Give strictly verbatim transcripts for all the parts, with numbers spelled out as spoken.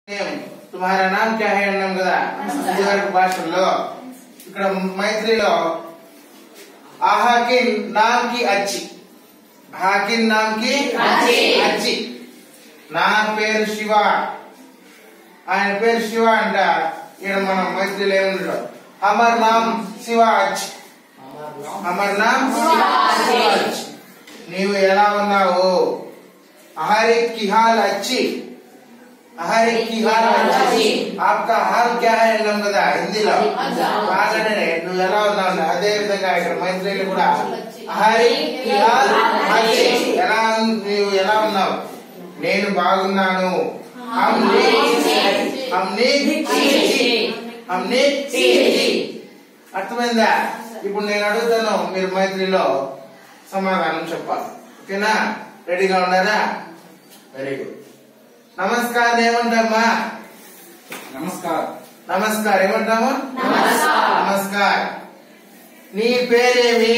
तुम्हारा नाम क्या है अन्नम कदा इदिवరకు భాషల్లో ఇక్కడ మైత్రిలో ఆహాకిన్ నామ్ కి అచ్చి ఆహాకిన్ నామ్ కి అచ్చి అచ్చి నా పేరు శివ ఆయన పేరు శివ అంట ఇక్కడ మనం మైత్రిలో ఏముందో అమర్ నామ్ శివ అచ్చి అమర్ నామ్ శివ అచ్చి నీవు ఎలా ఉన్నావు అహరి కి హాల్ అచ్చి अहरी की हाल अच्छी आपका हाल क्या है अन्नम कदा हिंदीलो బాగానే నువ్వు ఎలా ఉన్నావు అదే విధంగా ఇక్కడ మైత్రిలో కూడా అహరి की हाल अच्छी ఎలా నువ్వు ఎలా ఉన్నావు నేను బాగున్నాను हमने हमने हमने అర్థమైందా ఇప్పుడు నేను అడుగుతాను మీరు మైత్రిలో సమాధానం చెప్పాలి ఓకేనా రెడీగా ఉన్నారా వెరీ గుడ్ नमस्कार ఏమంటామా नमस्कार नमस्कार ఏమంటామా నమస్కార్ నమస్కార్ నీ పేరేమి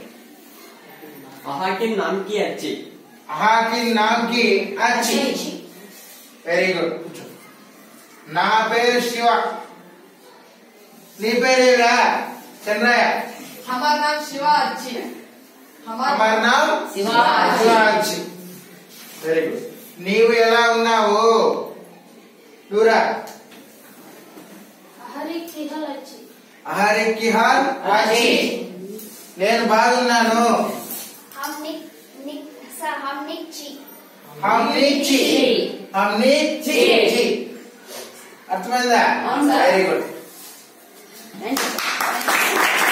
आहाकिन नाम की अच्छी ఆహాకిన్ నామ్ కి అచ్చి వెరీ గుడ్ నా పేరు శివ నీ పేరేరా చంద్రయ్య हमारा नाम शिवा अच्छी हमारा नाम शिवा अच्छी వెరీ గుడ్ నీవు ఎలా ఉన్నావు నూరా अहरी की हाल अच्छी అహరి కి హాల్ అచ్చి నేను బాగున్నాను हम निक निक सा हम निक ची हम नीची हम नीची అర్థమైందా వెరీ గుడ్